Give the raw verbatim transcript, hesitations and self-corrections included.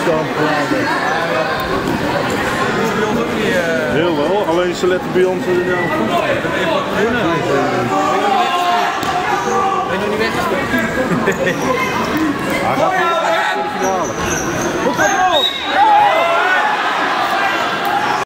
stand praten. Heel wel, alleen ze letten bij ons er nou goed op. Ben je nog niet weggespeeld?